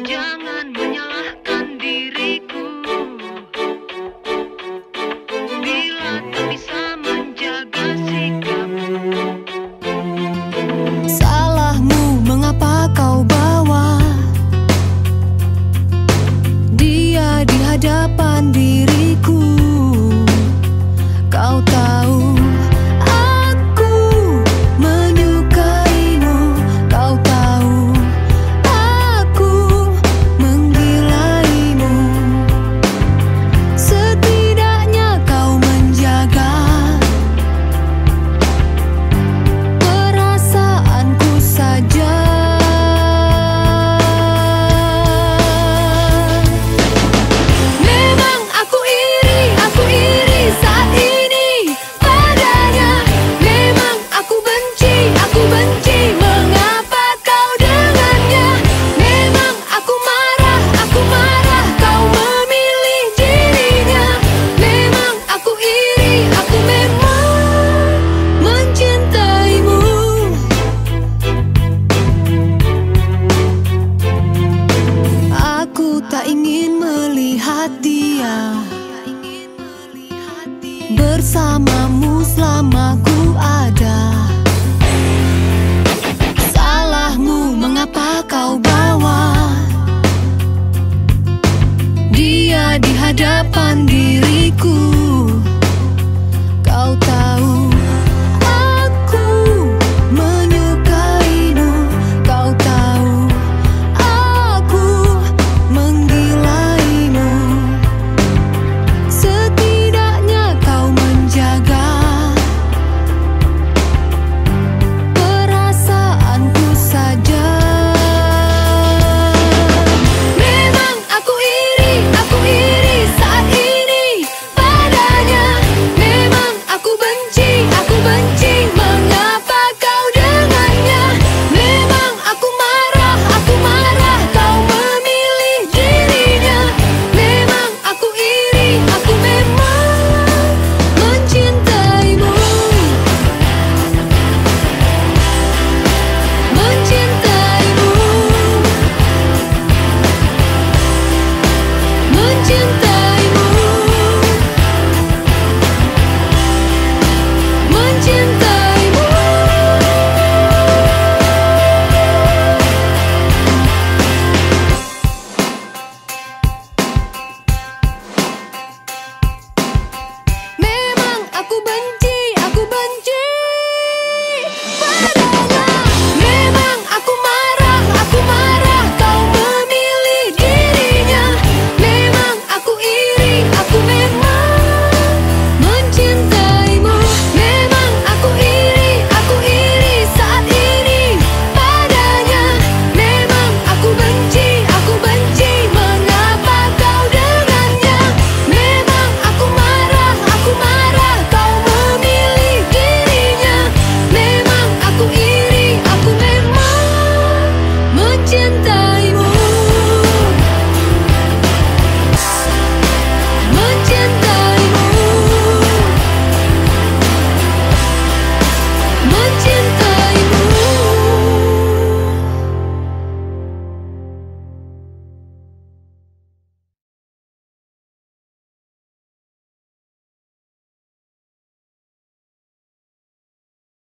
Jangan menyalahkan diriku bila tak bisa menjaga sikapku. Salahmu mengapa kau bawa dia di hadapan diriku. Kau tahu aku menyukaimu. Kau tahu aku menggilaimu. Setidaknya kau menjaga perasaanku saja. Memang aku iri saat ini padanya. Memang aku benci, mengapa kau dengannya. Memang aku marah, kau memilih dirinya. Memang aku iri, aku memang mencintaimu. Aku tak ingin melihat dia bersamamu selama ku ada. Salahmu mengapa kau bawa dia di hadapan diriku.